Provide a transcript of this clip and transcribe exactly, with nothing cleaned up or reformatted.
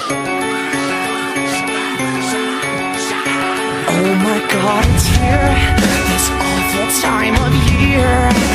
Oh my God, it's here, this awful time of year.